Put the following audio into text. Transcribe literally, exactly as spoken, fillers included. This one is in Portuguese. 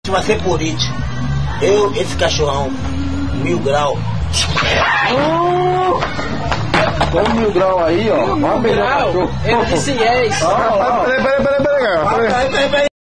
vai ser político. Eu, esse cachorrão, mil grau. Tem um mil grau aí, ó. Mil grau, ele disse yes. Peraí, peraí, peraí, peraí. Peraí, peraí, peraí.